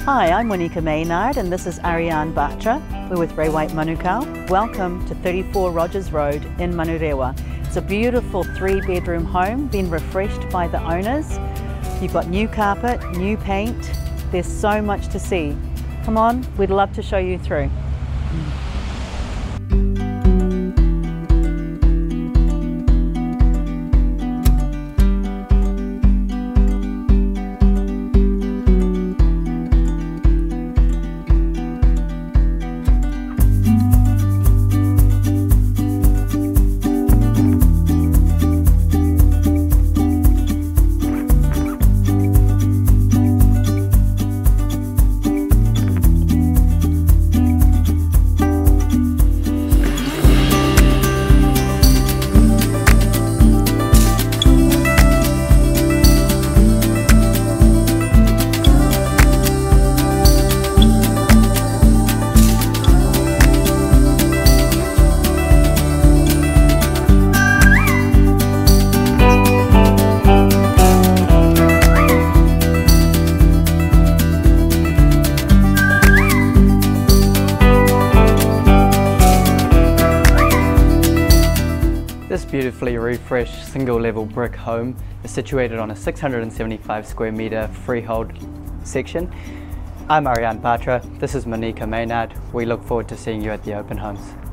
Hi, I'm Monica Maynard and this is Ariane Batra. We're with Ray White Manukau. Welcome to 34 Rogers Road in Manurewa. It's a beautiful 3-bedroom home, been refreshed by the owners. You've got new carpet, new paint. There's so much to see. Come on, we'd love to show you through. This beautifully refreshed single-level brick home is situated on a 675 square metre freehold section. I'm Ariane Batra, this is Monica Maynard. We look forward to seeing you at the open homes.